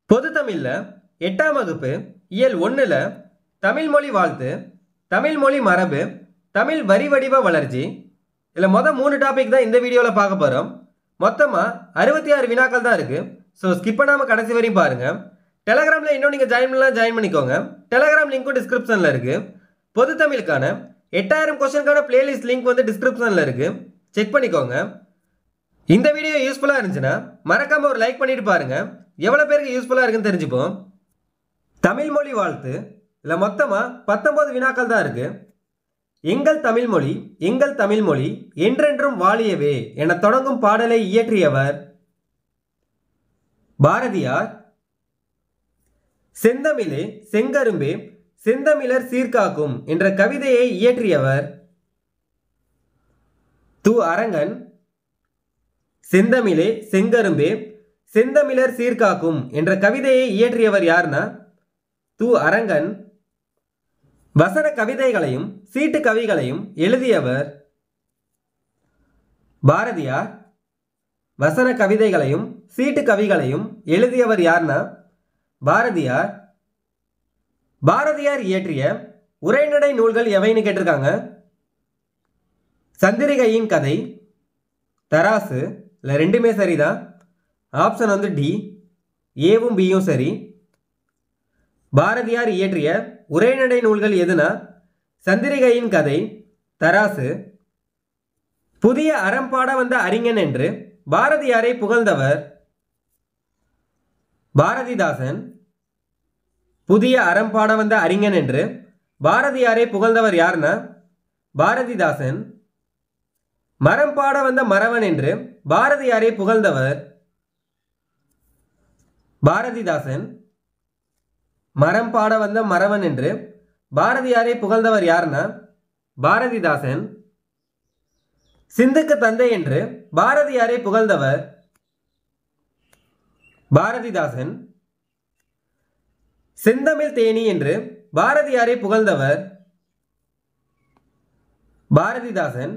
பொது தமிழ்ல 8ஆம் வகுப்பு இயல் 1ல தமிழ் மொழி வாழ்த்து, தமிழ் மொழி மரபு, தமிழ் வரி வடிவ வளர்ச்சி. இதில் மொதல் 3 டாபிக் தான் இந்த வீடியோவில் பார்க்க போகிறோம். மொத்தமாக 66 வினாக்கள் தான் இருக்குது. ஸோ ஸ்கிப் பண்ணாமல் கடைசி வரையும் பாருங்கள். டெலகிராமில் இன்னும் நீங்கள் ஜாயின் பண்ணலாம், ஜாயின் பண்ணிக்கோங்க. டெலகிராம் லிங்க்கும் டிஸ்கிரிப்ஷனில் இருக்குது. பொது தமிழுக்கான 8000 கொஸ்டினுக்கான பிளேலிஸ்ட் லிங்க் வந்து டிஸ்கிரிப்ஷனில் இருக்குது, செக் பண்ணிக்கோங்க. இந்த வீடியோ யூஸ்ஃபுல்லாக இருந்துச்சுன்னா மறக்காமல் ஒரு லைக் பண்ணிட்டு பாருங்கள். எவ்வளோ பேருக்கு யூஸ்ஃபுல்லாக இருக்குன்னு தெரிஞ்சுப்போம். தமிழ் மொழி வாழ்த்து இதில் மொத்தமாக 19 வினாக்கள் தான் இருக்குது. எங்கள் தமிழ்மொழி எங்கள் தமிழ்மொழி என்றென்றும் வாழியவே என தொடங்கும் பாடலை இயற்றியவர் பாரதியார். செந்தமிழே செங்கரும்பே செந்தமிழர் சீர்காக்கும் என்ற கவிதையை இயற்றியவர் து. அரங்கன். செந்தமிழே செங்கரும்பே செந்தமிழர் சீர்காக்கும் என்ற கவிதையை இயற்றியவர் யார்னா து. அரங்கன். வசன கவிதைகளையும் சீட்டு கவிகளையும் எழுதியவர் பாரதியார். வசன கவிதைகளையும் சீட்டு கவிகளையும் எழுதியவர் யார்னா பாரதியார். பாரதியார் இயற்றிய உரைநடை நூல்கள் எவைன்னு கேட்டிருக்காங்க. சந்திரிகையின் கதை, தராசு, இல்லை ரெண்டுமே சரிதான். ஆப்ஷன் வந்து டி, ஏவும் பியும் சரி. பாரதியார் இயற்றிய உரைநடை நூல்கள் எதுனா சந்திரிகையின் கதை, தராசு. புதிய அறம்பாட வந்த அறிஞன் என்று பாரதியாரை புகழ்ந்தவர் பாரதிதாசன். புதிய அறம்பாட வந்த அறிஞன் என்று பாரதியாரை புகழ்ந்தவர் யார்னா பாரதிதாசன். மரம் பாட வந்த மறவன் என்று பாரதியாரை புகழ்ந்தவர் பாரதிதாசன். மரம் பாட வந்த மறவன் என்று பாரதியாரை புகழ்ந்தவர் யார்னா பாரதிதாசன். சிந்துக்கு தந்தை என்று பாரதியாரை புகழ்ந்தவர் பாரதிதாசன். செந்தமிழ் தேனி என்று பாரதியாரை புகழ்ந்தவர் பாரதிதாசன்.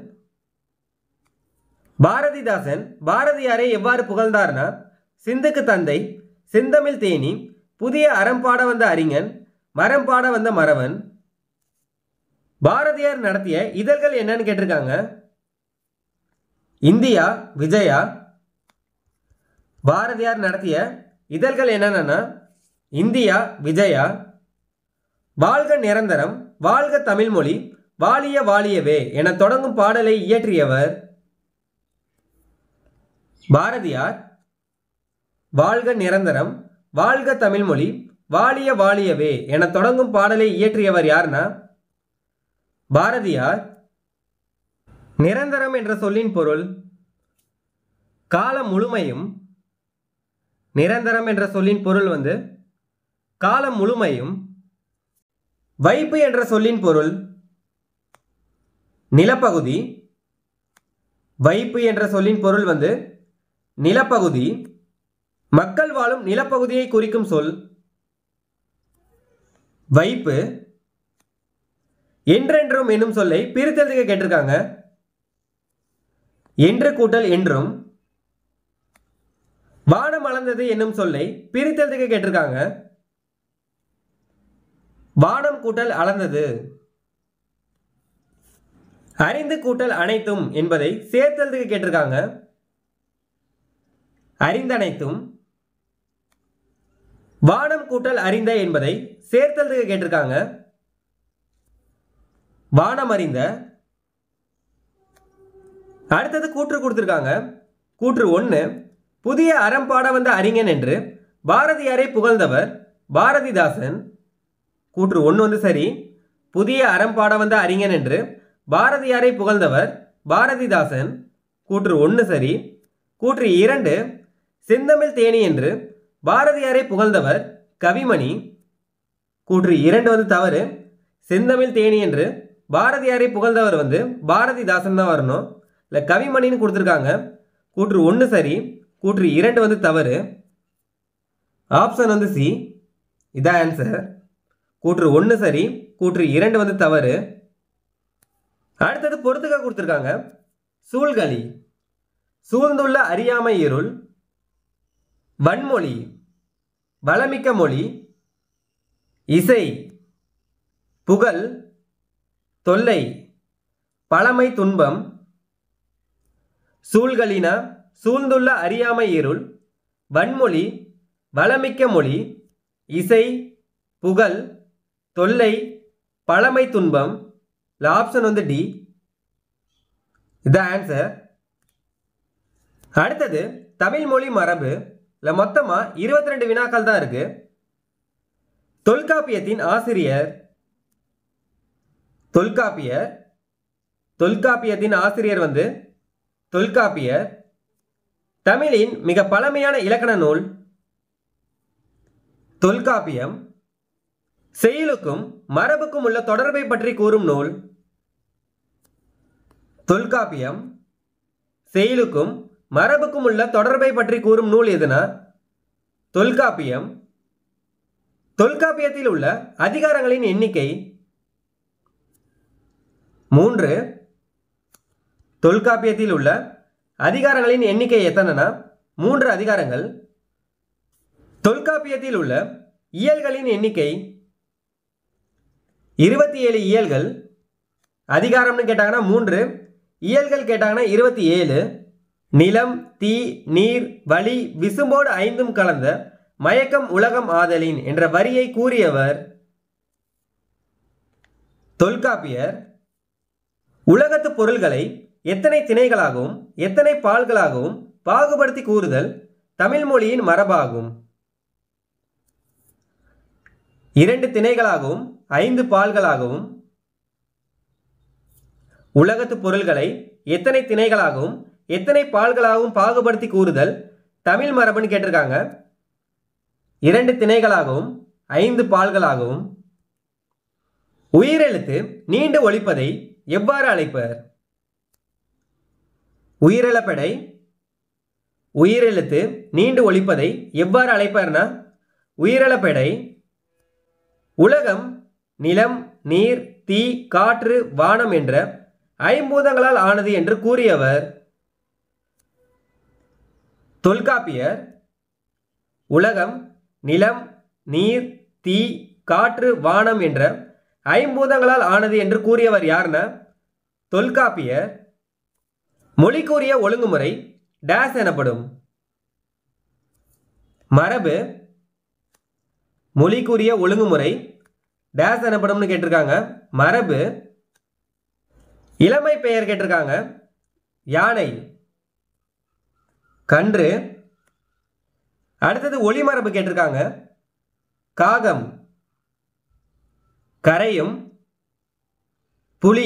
பாரதிதாசன் பாரதியாரை எவ்வாறு புகழ்ந்தார்னா சிந்துக்கு தந்தை, செந்தமிழ் தேனி, புதிய அறம்பாட வந்த அறிஞன், மரம் பாட வந்த மறவன். பாரதியார் நடத்திய இதழ்கள் என்னன்னு கேட்டிருக்காங்க. இந்தியா, விஜயா. பாரதியார் நடத்திய இதழ்கள் என்னென்னா இந்தியா, விஜயா. வாழ்க நிரந்தரம், வாழ்க தமிழ்மொழி, வாழிய வாழியவே என தொடங்கும் பாடலை இயற்றியவர் பாரதியார். வாழ்க நிரந்தரம், வாழ்க தமிழ்மொழி, வாழிய வாழியவே என தொடங்கும் பாடலை இயற்றியவர் யார்னா பாரதியார். நிரந்தரம் என்ற சொல்லின் பொருள் காலம் முழுமையும். நிரந்தரம் என்ற சொல்லின் பொருள் வந்து காலம் முழுமையும். வைப்பு என்ற சொல்லின் பொருள் நிலப்பகுதி. வைப்பு என்ற சொல்லின் பொருள் வந்து நிலப்பகுதி. மக்கள் வாழும் நிலப்பகுதியை குறிக்கும் சொல் வைப்பு. என்றென்றும் என்னும் சொல்லை பிரித்தெழுதுக கேட்டிருக்காங்க. என்று கூட்டல் என்றும். வானம் அளந்தது என்னும் சொல்லை பிரித்தெழுதுக கேட்டிருக்காங்க. வானம் கூட்டல் அளந்தது. அறிந்து கூட்டல் அனைத்தும் என்பதை சேர்த்தெழுதுக கேட்டிருக்காங்க. அறிந்தனைத்தும். வானம் கூட்டல் அறிந்த என்பதை சேர்த்தெழுதுக கேட்டிருக்காங்க. வானம் அறிந்த. அடுத்தது கூற்று கொடுத்திருக்காங்க. கூற்று 1, புதிய அறம் பாட வந்த அறிஞன் என்று பாரதியாரை புகழ்ந்தவர் பாரதிதாசன். கூற்று 1 வந்து சரி. புதிய அறம் பாட வந்த அறிஞன் என்று பாரதியாரை புகழ்ந்தவர் பாரதிதாசன். கூற்று 1 சரி. கூற்று 2, செந்தமிழ் தேனி என்று பாரதியாரை புகழ்ந்தவர் கவிமணி. கூற்று 2 வந்து தவறு. செந்தமிழ் தேனி என்று பாரதியாரை புகழ்ந்தவர் வந்து பாரதிதாசன் தான் வரணும். இல்லை கவிமணின்னு கொடுத்துருக்காங்க. கூற்று 1 சரி. கூற்று 2 வந்து தவறு. ஆப்ஷன் வந்து சி, இதான் ஆன்சர். கூற்று 1 சரி, கூற்று 2 வந்து தவறு. அடுத்தது பொறுத்துக்க கொடுத்துருக்காங்க. சூழ்களி, சூழ்ந்துள்ள அறியாமை இருள், வன்மொழி, வளமிக்க மொழி, இசை, புகழ், தொல்லை, பழமை, துன்பம், சூழ்களின, சூழ்ந்துள்ள அறியாமை இருள், வன்மொழி, வளமிக்க மொழி, இசை, புகழ், தொல்லை, பழமை, துன்பம். ஆப்ஷன் வந்து டி. இதான் ஆன்சர். அடுத்தது தமிழ் மொழி மரபு. இல்லை மொத்தமாக 22 வினாக்கள் தான் இருக்கு. தொல்காப்பியத்தின் ஆசிரியர். தொல்காப்பியத்தின் ஆசிரியர் வந்து தொல்காப்பியர். தமிழின் மிக பழமையான இலக்கண நூல் தொல்காப்பியம். செய்யுளுக்கும் மரபுக்கும் உள்ள தொடர்பை பற்றி கூறும் நூல் தொல்காப்பியம். செய்யுளுக்கும் மரபுக்கும் உள்ள தொடர்பை பற்றி கூறும் நூல் எதுனா தொல்காப்பியம். தொல்காப்பியத்தில் உள்ள அதிகாரங்களின் எண்ணிக்கை 3. தொல்காப்பியத்தில் உள்ள அதிகாரங்களின் எண்ணிக்கை எத்தனைனா 3 அதிகாரங்கள். தொல்காப்பியத்தில் உள்ள இயல்களின் எண்ணிக்கை 27 இயல்கள். அதிகாரம்னு கேட்டாங்கன்னா 3, இயல்கள் கேட்டாங்கன்னா 27. நிலம், தீ, நீர், வளி, விசும்போடு 5 கலந்த மயக்கம் உலகம் ஆதலின் என்ற வரியை கூறியவர் தொல்காப்பியர். உலகத்து பொருள்களை எத்தனை திணைகளாகவும் எத்தனை பால்களாகவும் பாகுபடுத்தி கூறுதல் தமிழ் மொழியின் மரபாகும். 2 திணைகளாகவும் 5 பால்களாகவும். உலகத்து பொருள்களை எத்தனை திணைகளாகவும் எத்தனை பால்களாகவும் பாகுபடுத்தி கூறுதல் தமிழ் மரபுன்னு கேட்டிருக்காங்க. 2 திணைகளாகவும் 5 பால்களாகவும். உயிரெழுத்து நீண்டு ஒலிப்பதை எவ்வாறு அழைப்பர்? உயிரிழப்படை. உயிரெழுத்து நீண்டு ஒலிப்பதை எவ்வாறு அழைப்பர்னா உயிரிழப்படை. உலகம் நிலம், நீர், தீ, காற்று, வானம் என்ற 5 பூதங்களால் ஆனது என்று கூறியவர் தொல்காப்பியர். உலகம் நிலம், நீர், தீ, காற்று, வானம் என்ற 5 பூதங்களால் ஆனது என்று கூறியவர் யாருன்னா தொல்காப்பியர். மொழிக்குரிய ஒழுங்குமுறை டேஸ் எனப்படும். மரபு. மொழிக்குரிய ஒழுங்குமுறை டேஸ் எனப்படும்னு கேட்டிருக்காங்க. மரபு. இளமை பெயர் கேட்டிருக்காங்க. யானை, கன்று. அடுத்தது ஒளிமரபு கேட்டிருக்காங்க. காகம், கரையும், புலி,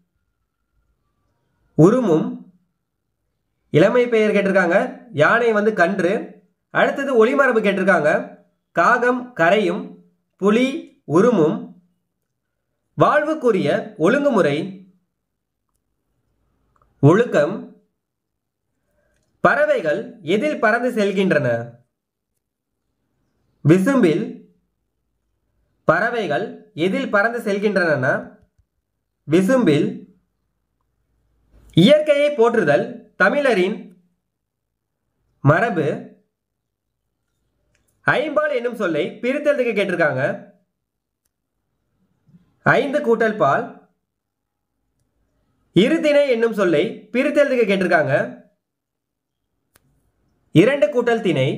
உருமும். இளமை பெயர் கேட்டிருக்காங்க. யானை வந்து கன்று. அடுத்தது ஒளிமரபு கேட்டிருக்காங்க. காகம், கரையும், புலி, உருமும். வாழ்வுக்குரிய ஒழுங்குமுறை ஒழுக்கம். பறவைகள் எதில் பறந்து செல்கின்றன? விசும்பில். பறவைகள் எதில் பறந்து செல்கின்றன? விசும்பில். இயற்கையை போற்றுதல் தமிழரின் மரபு. ஐம்பால் என்னும் சொல்லை பிரித்தெழுதுக கேட்டிருக்காங்க. 5 கூட்டல் பால். இருதிணை என்னும் சொல்லை பிரித்தெழுதுக கேட்டிருக்காங்க. 2 கூட்டல் திணை.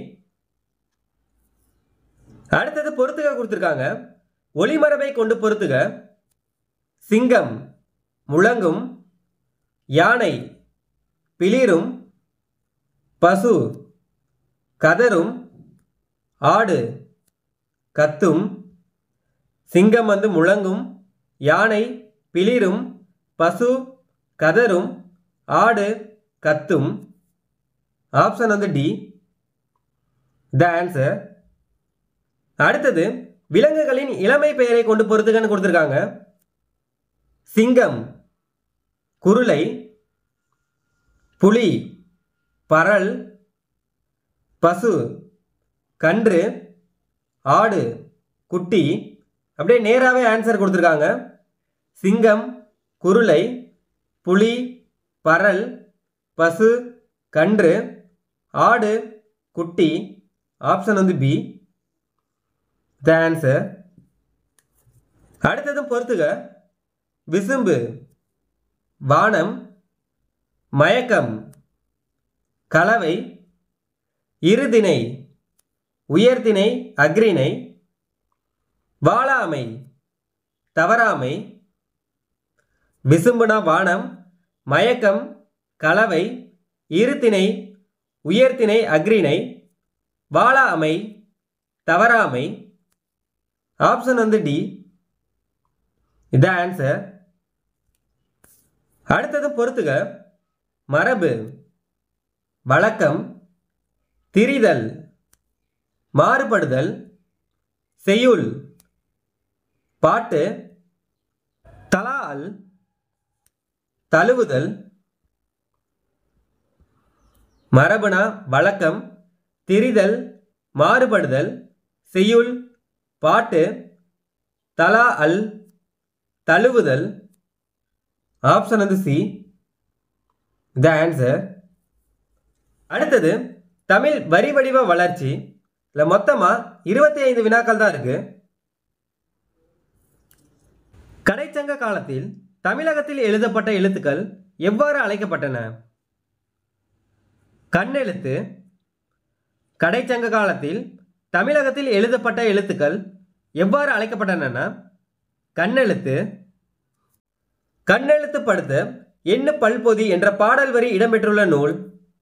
அடுத்தது பொறுத்துக கொடுத்திருக்காங்க. ஒளிமரபை கொண்டு பொறுத்துக. சிங்கம் முழங்கும், யானை பிளிரும், பசு கதரும், ஆடு கத்தும். சிங்கம் வந்து முழங்கும், யானை பிளிரும், பசு கதரும், ஆடு கத்தும். ஆப்ஷன் வந்து டி. The answer. அடுத்தது விலங்குகளின் இளமை பெயரை கொண்டு பொறுத்துகன்னு கொடுத்துருக்காங்க. சிங்கம் குருளை, புலி பரல், பசு கன்று, ஆடு குட்டி. அப்படியே நேராகவே ஆன்சர் கொடுத்துருக்காங்க. சிங்கம், குருளை, புலி, பரல், பசு, கன்று, ஆடு, குட்டி. ஆப்ஷன் வந்து பி. The answer. அடுத்ததும் பொறுத்துக. விசும்பு, வானம், மயக்கம், கலவை, இருதிணை, உயர்திணை அக்ரிணை, வாழாமை, தவறாமை. விசும்புனா வானம், மயக்கம், கலவை, இருதிணை, உயர்திணை அக்ரிணை, வாழாமை, தவறாமை. ஆப்ஷன் வந்து டி. இதான் ஆன்சர். அடுத்தது பொறுத்துக. மரபு, வழக்கம், திரிதல், மாறுபடுதல், செய்யுள், பாட்டு, தலால், தழுவுதல். மரபுனா வழக்கம், திரிதல், மாறுபடுதல், செய்யுள், பாட்டு, தலா அல், தழுவுதல். ஆப்ஷன் வந்து சி. The answer. அடுத்தது தமிழ் வரி வடிவ வளர்ச்சி. இல்லை மொத்தமாக 25 வினாக்கள் தான் இருக்கு. கடைச்சங்க காலத்தில் தமிழகத்தில் எழுதப்பட்ட எழுத்துக்கள் எவ்வாறு அழைக்கப்பட்டன? கண்ணெழுத்து. கடைச்சங்க காலத்தில் தமிழகத்தில் எழுதப்பட்ட எழுத்துக்கள் எவ்வாறு அழைக்கப்பட்டன? கண்ணெழுத்து. கண்ணெழுத்து படுத்த எண்ணு பல்பொதி என்ற பாடல் வரி இடம்பெற்றுள்ள நூல்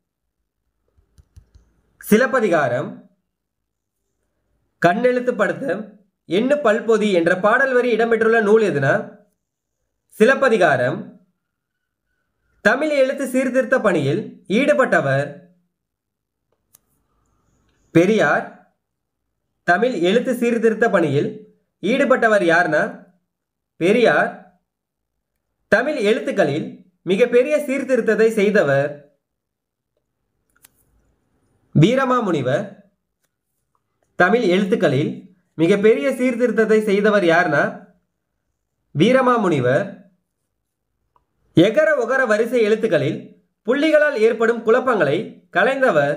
சிலப்பதிகாரம். கண்ணெழுத்து படுத்த எண்ணு பல்பொதி என்ற பாடல் வரி இடம்பெற்றுள்ள நூல் எதுனா? சிலப்பதிகாரம். தமிழ் எழுத்து சீர்திருத்த பணியில் ஈடுபட்டவர் பெரியார். தமிழ் எழுத்து சீர்திருத்த பணியில் ஈடுபட்டவர் யார்னா? பெரியார். தமிழ் எழுத்துக்களில் மிகப்பெரிய சீர்திருத்தத்தை செய்தவர் வீரமாமுனிவர். தமிழ் எழுத்துக்களில் மிகப்பெரிய சீர்திருத்தத்தை செய்தவர் யார்னா? வீரமாமுனிவர். எகர ஒகர வரிசை எழுத்துக்களில் புள்ளிகளால் ஏற்படும் குழப்பங்களை களைந்தவர்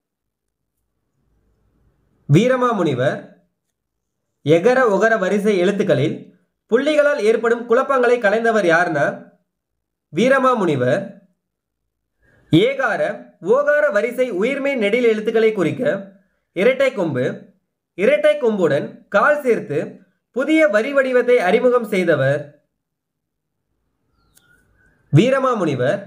வீரமாமுனிவர். எகர ஒகர வரிசை எழுத்துக்களில் புள்ளிகளால் ஏற்படும் குழப்பங்களை களைந்தவர் யார்னா? வீரமாமுனிவர். ஏகார ஓகார வரிசை உயிர்மை நெடில் எழுத்துக்களை குறிக்க இரட்டை கொம்பு, இரட்டை கொம்புடன் கால் சேர்த்து புதிய வரி வடிவத்தை அறிமுகம் செய்தவர் வீரமாமுனிவர்.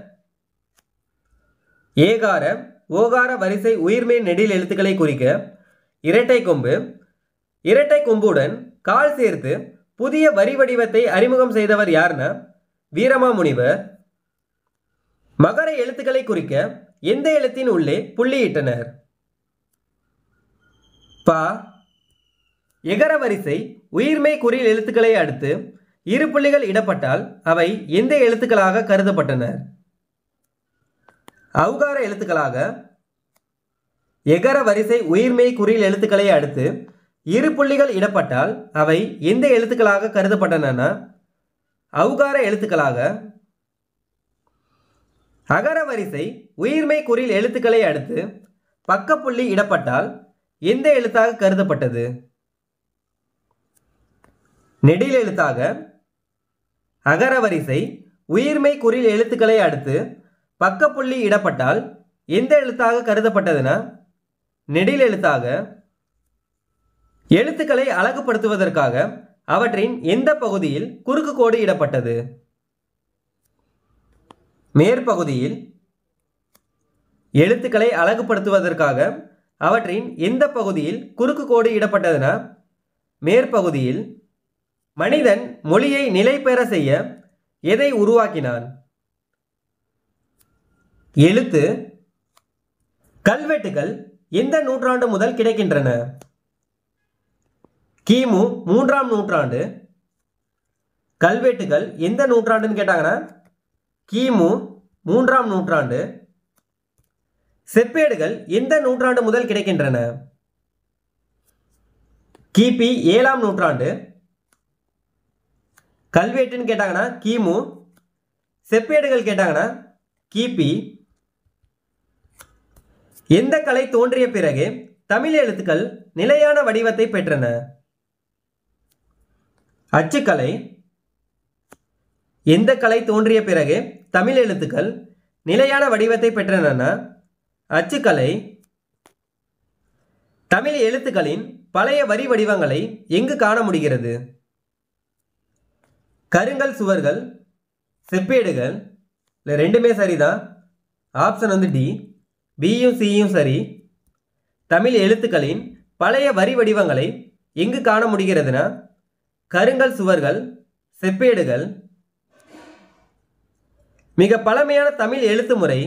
ஏகார ஓகார வரிசை உயிர்மை நெடில் எழுத்துக்களை குறிக்க இரட்டை கொம்பு, இரட்டை கொம்புடன் கால் சேர்த்து புதிய வரி வடிவத்தை அறிமுகம் செய்தவர் யார்னா? வீரமாமுனிவர். மகர எழுத்துக்களை குறிக்க எந்த எழுத்தின் உள்ளே புள்ளியிட்டனர்? பா. எகர வரிசை உயிர்மை குறில் எழுத்துக்களை அடுத்து இரு புள்ளிகள் இடப்பட்டால் அவை எந்த எழுத்துக்களாக கருதப்பட்டன? ஔகார எழுத்துக்களாக. எகர வரிசை உயிர்மை குறில் எழுத்துக்களை அடுத்து இரு புள்ளிகள் இடப்பட்டால் அவை எந்த எழுத்துக்களாக கருதப்பட்டன? ஔகார எழுத்துக்களாக. அகர வரிசை உயிர்மை குறில் எழுத்துக்களை அடுத்து பக்கப்புள்ளி இடப்பட்டால் எந்த எழுத்தாக கருதப்பட்டது? நெடில் எழுத்தாக. அகர வரிசை உயிர்மை குறில் எழுத்துக்களை அடுத்து பக்கப்புள்ளி இடப்பட்டால் எந்த எழுத்தாக கருதப்பட்டதுன்னா நெடில் எழுத்தாக. எழுத்துக்களை அழகுபடுத்துவதற்காக அவற்றின் எந்த பகுதியில் குறுக்கு கோடு இடப்பட்டது? மேற்பகுதியில். எழுத்துக்களை அழகுபடுத்துவதற்காக அவற்றின் எந்த பகுதியில் குறுக்கு கோடு இடப்பட்டதுன்னா மேற்பகுதியில். மனிதன் மொழியை நிலை பெற செய்ய எதை உருவாக்கினான்? எழுத்து. கல்வெட்டுகள் எந்த நூற்றாண்டு முதல் கிடைக்கின்றன? கிமு 3ஆம் நூற்றாண்டு. கல்வெட்டுகள் எந்த நூற்றாண்டுன்னு கேட்டாங்கன்னா கிமு 3ஆம் நூற்றாண்டு. செப்பேடுகள் எந்த நூற்றாண்டு முதல் கிடைக்கின்றன? கிபி 7ஆம் நூற்றாண்டு. கல்வெட்டுன்னு கேட்டாங்கன்னா கிமு, செப்பேடுகள் கேட்டாங்கன்னா கிபி. எந்த கலை தோன்றிய பிறகு தமிழ் எழுத்துக்கள் நிலையான வடிவத்தை பெற்றன? அச்சுக்கலை எந்த கலை தோன்றிய பிறகு தமிழ் எழுத்துக்கள் நிலையான வடிவத்தை பெற்றன? அச்சுக்கலை தமிழ் எழுத்துக்களின் பழைய வரி வடிவங்களை எங்கு காண முடிகிறது? கருங்கல் சுவர்கள், செப்பேடுகள், இல்லை ரெண்டுமே சரிதான். ஆப்ஷன் வந்து டி, பியும் சியும் சரி. தமிழ் எழுத்துக்களின் பழைய வரி வடிவங்களை எங்கு காண முடிகிறதுனா கருங்கல் சுவர்கள், செப்பேடுகள். மிக பழமையான தமிழ் எழுத்து முறை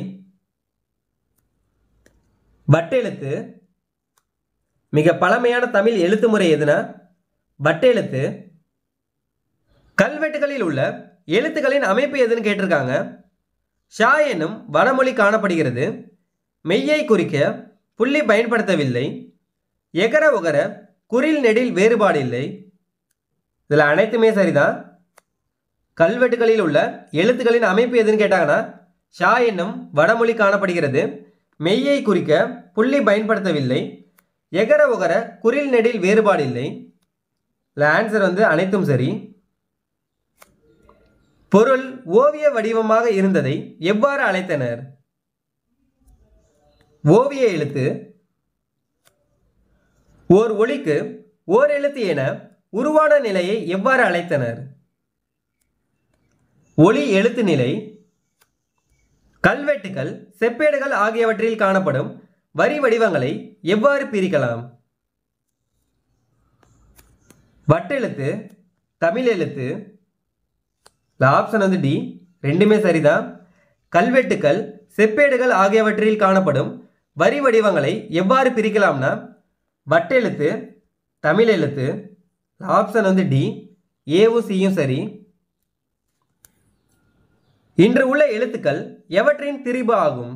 வட்டெழுத்து. மிக பழமையான தமிழ் எழுத்து முறை எதுனா வட்டெழுத்து. கல்வெட்டுகளில் உள்ள எழுத்துக்களின் அமைப்பு எதுன்னு கேட்டிருக்காங்க. ஷா என்னும் வடமொழி காணப்படுகிறது. மெய்யை குறிக்க புள்ளி பயன்படுத்தவில்லை. எகர ஒகர குறில் நெடில் வேறுபாடு இல்லை. இதில் அனைத்துமே சரிதான். கல்வெட்டுகளில் உள்ள எழுத்துக்களின் அமைப்பு எதுன்னு கேட்டாங்கன்னா ஷா என்னும் வடமொழி காணப்படுகிறது. மெய்யை குறிக்க புள்ளி பயன்படுத்தவில்லை. எகர ஒகர குறில் நெடில் வேறுபாடு இல்லை. இல்லை ஆன்சர் வந்து அனைத்தும் சரி. பொருள் ஓவிய வடிவமாக இருந்ததை எவ்வாறு அழைத்தனர்? ஓவிய எழுத்து. ஓர் ஒலிக்கு ஓர் எழுத்து என உருவான நிலையை எவ்வாறு அழைத்தனர்? ஒலி எழுத்து நிலை. கல்வெட்டுகள், செப்பேடுகள் ஆகியவற்றில் காணப்படும் வரி வடிவங்களை எவ்வாறு பிரிக்கலாம்? வட்டெழுத்து, தமிழ் எழுத்து. ஆப்ஷன் வந்து டி, ரெண்டுமே சரிதான். கல்வெட்டுகள், செப்பேடுகள் ஆகியவற்றில் காணப்படும் வரி வடிவங்களை எவ்வாறு பிரிக்கலாம்னா வட்டெழுத்து, தமிழ் எழுத்து. ஆப்ஷன் வந்து டி, ஏவும் சியும் சரி. இன்று உள்ள எழுத்துக்கள் எவற்றின் திரிபு ஆகும்?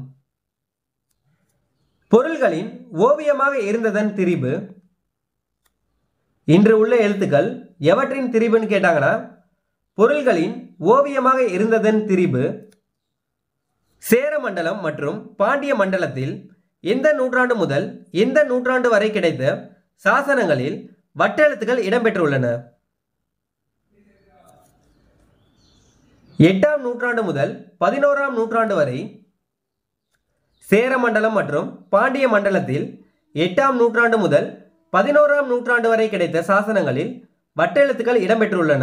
பொருள்களின் ஓவியமாக இருந்ததன் திரிபு. இன்று உள்ள எழுத்துக்கள் எவற்றின் திரிபுன்னு கேட்டாங்கன்னா பொருள்களின் ஓவியமாக இருந்ததன் திரிபு. சேர மண்டலம் மற்றும் பாண்டிய மண்டலத்தில் எந்த நூற்றாண்டு முதல் எந்த நூற்றாண்டு வரை கிடைத்த சாசனங்களில் வட்டெழுத்துக்கள் இடம்பெற்றுள்ளன? 8ஆம் நூற்றாண்டு முதல் 11ஆம் நூற்றாண்டு வரை சேர மண்டலம் மற்றும் பாண்டிய மண்டலத்தில் 8ஆம் நூற்றாண்டு முதல் 11ஆம் நூற்றாண்டு வரை கிடைத்த சாசனங்களில் வட்டெழுத்துக்கள் இடம்பெற்றுள்ளன.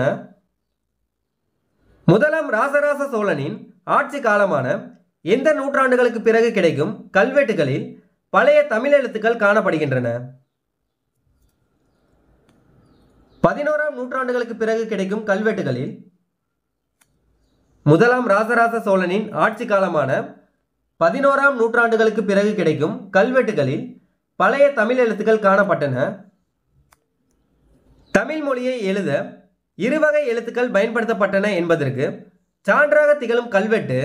முதலாம் ராசராச சோழனின் ஆட்சி காலமான எந்த நூற்றாண்டுகளுக்கு பிறகு கிடைக்கும் கல்வெட்டுகளில் பழைய தமிழ் எழுத்துக்கள் காணப்படுகின்றன? 11ஆம் நூற்றாண்டுகளுக்கு பிறகு கிடைக்கும் கல்வெட்டுகளில் முதலாம் ராசராச சோழனின் ஆட்சி காலமான 11ஆம் நூற்றாண்டுகளுக்கு பிறகு கிடைக்கும் கல்வெட்டுகளில் பழைய தமிழ் எழுத்துக்கள் காணப்பட்டன. தமிழ் மொழியை எழுத இருவகை எழுத்துக்கள் பயன்படுத்தப்பட்டன என்பதற்கு சான்றாக திகழும் கல்வெட்டு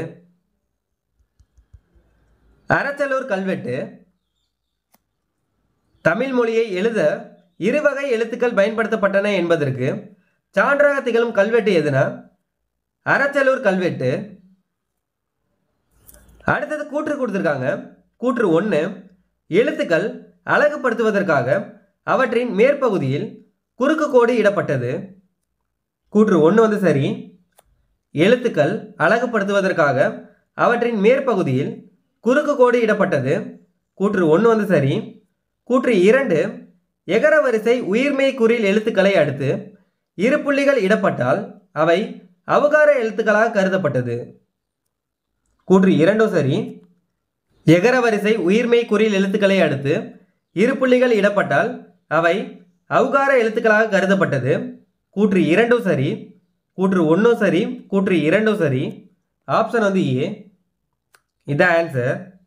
அரச்சலூர் கல்வெட்டு. தமிழ் மொழியை எழுத இருவகை எழுத்துக்கள் பயன்படுத்தப்பட்டன என்பதற்கு சான்றாக திகழும் கல்வெட்டு எதுனா அரச்சலூர் கல்வெட்டு. அடுத்தது கூற்று கொடுத்துருக்காங்க. கூற்று 1, எழுத்துக்கள் அழகுபடுத்துவதற்காக அவற்றின் மேற்பகுதியில் குறுக்கு கோடு இடப்பட்டது. கூற்று 1 வந்து சரி. எழுத்துக்கள் அழகுபடுத்துவதற்காக அவற்றின் மேற்பகுதியில் குறுக்கு கோடு இடப்பட்டது. கூற்று 1 வந்து சரி. கூற்று 2, எகர வரிசை உயிர்மெய் குறில் எழுத்துக்களை அடுத்து இரு புள்ளிகள் இடப்பட்டால் அவை அவுகார எழுத்துக்களாக கருதப்பட்டது. கூற்று 2 சரி. எகர வரிசை உயிர்மெய் குறில் எழுத்துக்களை அடுத்து இரு புள்ளிகள் இடப்பட்டால் அவை அவுகார எழுத்துக்களாக கருதப்பட்டது. கூற்று 2 சரி. கூற்று 1 சரி. கூற்று 2 சரி. ஆப்ஷன் வந்து ஏ. இதான் ஆன்சர்.